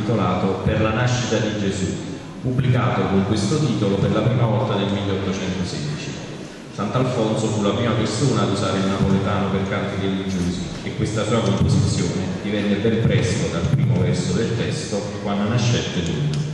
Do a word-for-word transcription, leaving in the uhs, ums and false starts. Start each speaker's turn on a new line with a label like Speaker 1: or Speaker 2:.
Speaker 1: intitolato Per la nascita di Gesù, pubblicato con questo titolo per la prima volta nel milleottocentosedici. Sant'Alfonso fu la prima persona ad usare il napoletano per canti religiosi e questa sua composizione divenne ben presto, dal primo verso del testo, Quando nascette l'Inno.